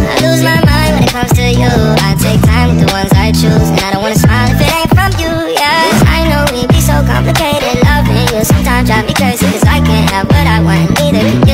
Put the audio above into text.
I lose my mind when it comes to you. I take time with the ones I choose, and I don't wanna smile if it ain't from you, yeah. I know we be so complicated, loving you sometimes drive me crazy, cause I can't have what I want, neither can